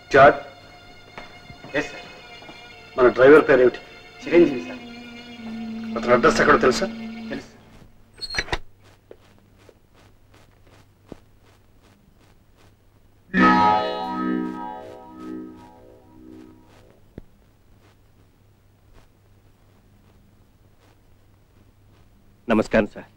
George. Yes sir. మన driver పేరు ఏమిటి? చిరంజీవి సార్. అతని అడ్రస్ ఎక్కడో తెలుసా? తెలుసు. నమస్కారం సార్.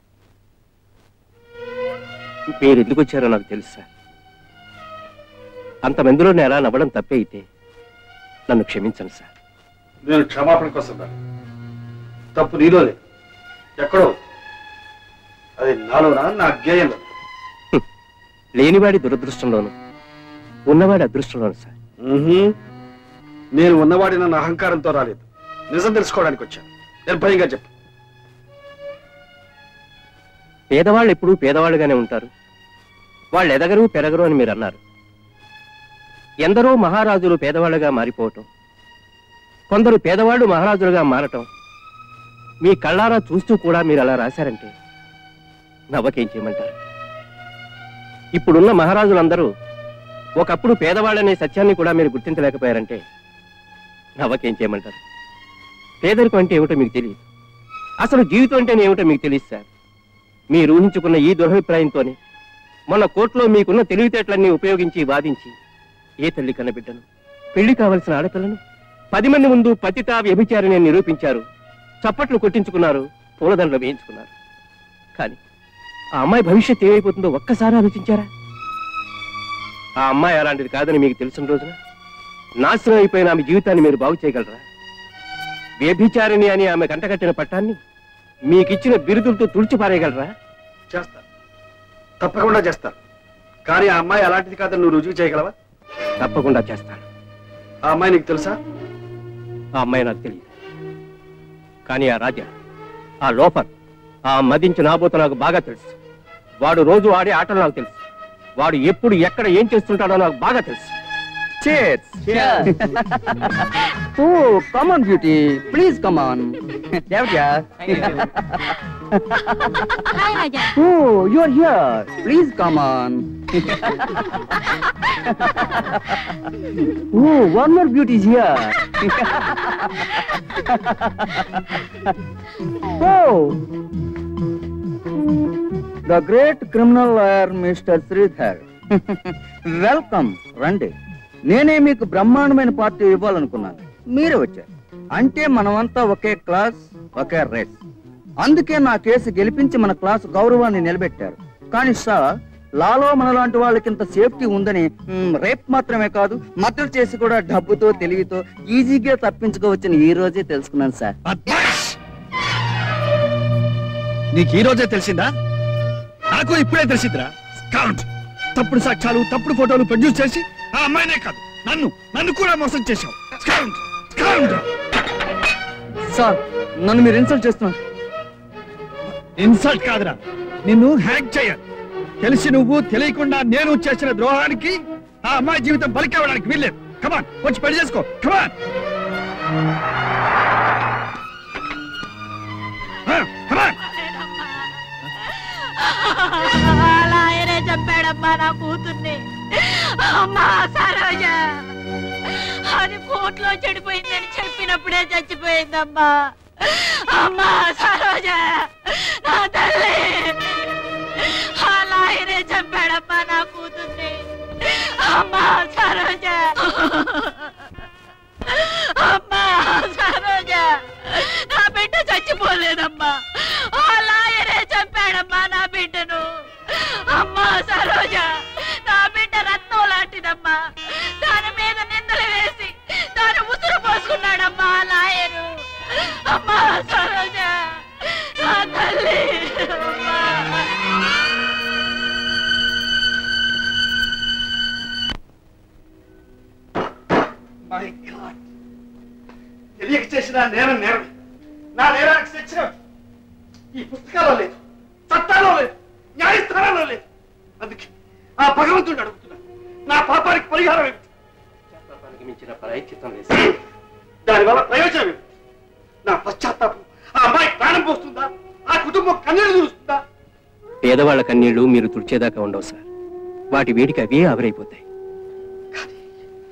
మీరు ఎందుకు వచ్చారో నాకు తెలుసు సార్. అంతమందిలో నేను ఎలా నవ్వడం తప్పే అయితే నన్ను క్షమించండి సార్. నేను క్షమాపణ కోసం రా. తప్పు నీలో లేదు, ఎక్కడో. అది నాలోనా, నా అజ్ఞాయంలో? లేనివాడి దురదృష్టంలోను, ఉన్నవాడి అదృష్టంలోను సార్. నేను ఉన్నవాడి నన్ను అహంకారంతో రాలేదు, నిజం తెలుసుకోవడానికి వచ్చాను. నిర్భయంగా చెప్పు. పేదవాళ్ళు ఎప్పుడూ పేదవాళ్ళుగానే ఉంటారు, వాళ్ళు ఎదగరు పెరగరు అని మీరు అన్నారు. ఎందరో మహారాజులు పేదవాళ్ళుగా మారిపోవటం, కొందరు పేదవాళ్ళు మహారాజులుగా మారటం మీ కళ్ళారా చూస్తూ కూడా మీరు అలా రాశారంటే నవ్వకేం చేయమంటారు? ఇప్పుడున్న మహారాజులందరూ ఒకప్పుడు పేదవాళ్ళనే సత్యాన్ని కూడా మీరు గుర్తించలేకపోయారంటే నవ్వకేం చేయమంటారు? పేదరికం అంటే ఏమిటో మీకు తెలియదు, అసలు జీవితం అంటే ఏమిటో మీకు తెలియదు సార్. మీరు ఊహించుకున్న ఈ దురభిప్రాయంతోనే మొన్న కోర్టులో మీకున్న తెలివితేటలన్నీ ఉపయోగించి వాదించి ఏ తల్లి కన్నబిడ్డను, పెళ్లి కావలసిన ఆడపిల్లను 10 మంది ముందు పతిత వ్యభిచారిని నిరూపించారు, చప్పట్లు కొట్టించుకున్నారు, పూలదండలు వేయించుకున్నారు. కానీ ఆ అమ్మాయి భవిష్యత్తు ఏమైపోతుందో ఒక్కసారి ఆలోచించారా? ఆ అమ్మాయి అలాంటిది కాదని మీకు తెలిసిన రోజున నాశనం అయిపోయిన ఆమె జీవితాన్ని మీరు బాగు చేయగలరా? వ్యభిచారిణి అని ఆమె కంటకట్టిన పట్టాన్ని మీకిచ్చిన బిరుదులతో తుడిచిపారేయగలరా? చేస్తా, తప్పకుండా చేస్తా. కానీ ఆ అమ్మాయి అలాంటిది కాదని నువ్వు రుజువు చేయగలవా? తప్పకుండా చేస్తాను. ఆ అమ్మాయి నీకు తెలుసా? ఆ అమ్మాయి నాకు తెలియదు, కానీ ఆ రాజా, ఆ లోఫర్, ఆ మదించి నాబోత నాకు బాగా తెలుసు. వాడు రోజు ఆడే ఆటలు నాకు తెలుసు, వాడు ఎప్పుడు ఎక్కడ ఏం చేస్తుంటాడో నాకు బాగా తెలుసు. Cheers! Cheers! Oh, come on, beauty. Please come on. Devja. Hi, Raja. Oh, you're here. Please come on. Oh, one more beauty is here. Oh, the great criminal lawyer, Mr. Sridhar. Welcome, Randy. నేనే మీకు బ్రహ్మాండమైన party ఇవ్వాలనుకున్నాను, మీరే వచ్చారు. అంటే మనమంతా ఒకే class, ఒకే race. అందుకే నా case గెలిపించి మన క్లాస్ గౌరవాన్ని నిలబెట్టారు. కానీ సార్, లాలో మనలాంటి వాళ్ళకింత సేఫ్టీ ఉందని రేప్ మాత్రమే కాదు, మద్దతు చేసి కూడా డబ్బుతో తెలివితో ఈజీగా తప్పించుకోవచ్చని ఈ రోజే తెలుసుకున్నాను సార్. నీకు ఈ రోజే తెలిసిందా? నాకు ఇప్పుడే తెలిసిందిరా. తప్పుడు సాక్ష్యాలు, తప్పుడు ఫోటోలు ప్రొడ్యూస్ చేసి ఆ అమ్మాయినే కాదు నన్ను కూడా మోసం చేశావు. సార్, నన్ను మీరు ఇన్సల్ట్ చేస్తున్నారు. ఇన్సల్ట్ కాదురా, నిన్ను హ్యాక్ చేయాలి. తెలిసి నువ్వు తెలియకుండా నేను చేసిన ద్రోహానికి ఆ అమ్మాయి జీవితం బలికేవడానికి వీల్లేదు. కమాన్, వచ్చి పెళ్లి చేసుకో. కమాన్ కమాన్. అలా ఆయనే చంపాడమ్మా నా కూతుర్ని. అమ్మా సరోజ, అది కోర్టులో చెడిపోయిందని చెప్పినప్పుడే చచ్చిపోయిందమ్మా. అమ్మా సరోజ, నా తల్లి, అలా ఆయనే చంపాడమ్మా నా కూతుర్ని. అమ్మా సరోజ, అమ్మా సరోజ, నా బిడ్డ చచ్చిపోలేదమ్మా. అలా ఆయనే చంపాడమ్మా నా బిడ్డను. అమ్మా సరోజ, నా బిడ్డ రత్నం లాంటిదమ్మా. దాని మీద నిందలు వేసి దాని ఉసురు పోసుకున్నాడమ్మా లాయరు. అమ్మా సరోజ, నా తల్లి. తెలియక చేసిన నేరం నేరం. నా నేరానికి శిక్ష ఈ పుస్తకాల్లో లేదు, చట్టాల్లో లేదు, న్యాయస్థానాల్లో లేదు. అందుకే ఆ భగవంతుడిని అడుగుతున్నా, నా పాపానికి పరిహారం ఏమిటి? మించిన ప్రాయశ్చిత్తం లేదు. దానివల్ల ప్రయోజనం ఏమిటి? నా పశ్చాత్తాపం ఆ అమ్మాయి ప్రాణం పోస్తుందా? ఆ కుటుంబం కన్నీళ్లు చూస్తుందా? పేదవాళ్ల కన్నీళ్లు మీరు తుడిచేదాకా ఉండవు సార్, వాటి వేడికి అవే ఆవిరైపోతాయి.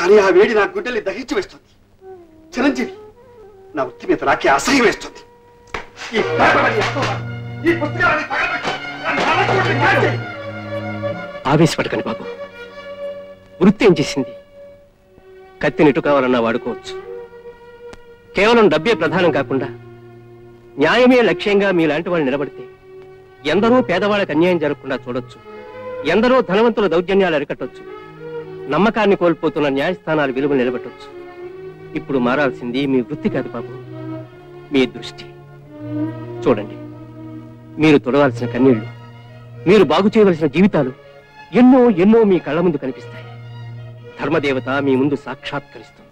కానీ ఆ వేడి నా గుండెల్ని దహించి వేస్తుంది. చిరంజీవి, నా వృత్తి మీద నాకే అసహ్యం వేస్తుంది. ఈ పేపర్లని ఎత్తుకోవాలి. ఈ పుస్తకాలని తగలబెట్టి నా నాన్నకు కాల్చేయి. ఆవేశపడకండి బాబు. వృత్తి ఏం చేసింది? కత్తిని ఎటు కావాలన్నా వాడుకోవచ్చు. కేవలం డబ్బే ప్రధానం కాకుండా న్యాయమే లక్ష్యంగా మీలాంటి వాళ్ళు నిలబడితే ఎందరో పేదవాళ్ళకి అన్యాయం జరగకుండా చూడొచ్చు. ఎందరో ధనవంతుల దౌర్జన్యాలు అరికట్టొచ్చు. నమ్మకాన్ని కోల్పోతున్న న్యాయస్థానాల విలువ నిలబెట్టొచ్చు. ఇప్పుడు మారాల్సింది మీ వృత్తి కాదు బాబు, మీ దృష్టి. చూడండి, మీరు తొడవాల్సిన కన్నీళ్లు, మీరు బాగు చేయవలసిన జీవితాలు ఎన్నో ఎన్నో మీ కళ్ళ ముందు కనిపిస్తాయి. ధర్మదేవత మీ ముందు సాక్షాత్కరిస్తుంది.